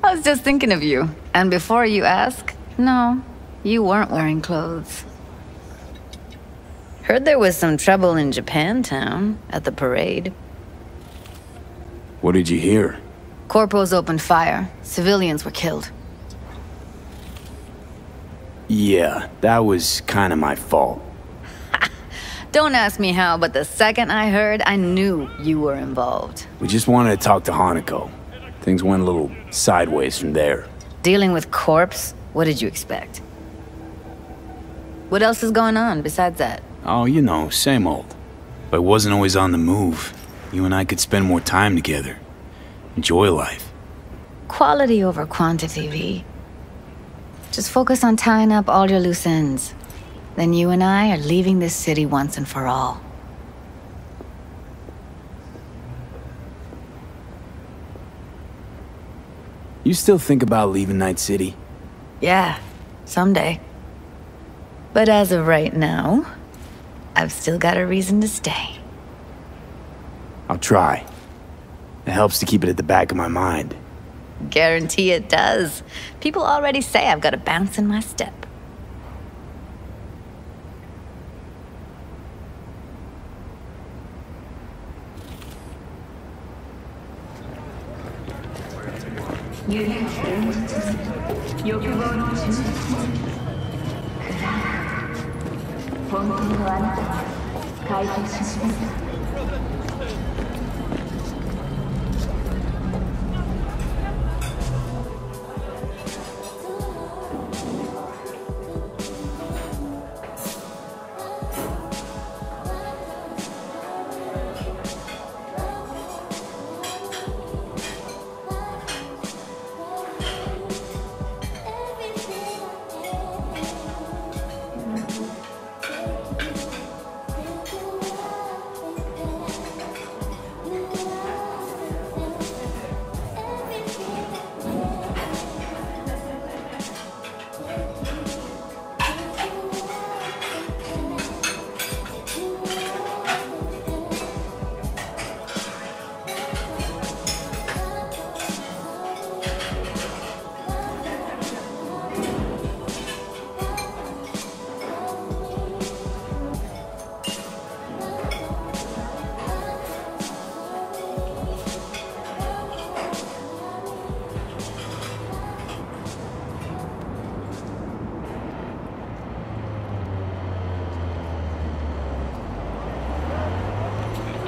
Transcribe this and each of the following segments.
I was just thinking of you. And before you ask, no, you weren't wearing clothes. Heard there was some trouble in Japantown at the parade. What did you hear? Corpos opened fire. Civilians were killed. Yeah, that was kind of my fault. Don't ask me how, but the second I heard, I knew you were involved. We just wanted to talk to Hanako. Things went a little sideways from there. Dealing with corpse? What did you expect? What else is going on besides that? Oh, you know, same old. But I wasn't always on the move. You and I could spend more time together. Enjoy life. Quality over quantity, V. Just focus on tying up all your loose ends. Then you and I are leaving this city once and for all. You still think about leaving Night City? Yeah, someday. But as of right now, I've still got a reason to stay. I'll try. It helps to keep it at the back of my mind. Guarantee it does. People already say I've got a bounce in my step.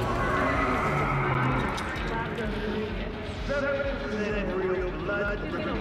Real blood.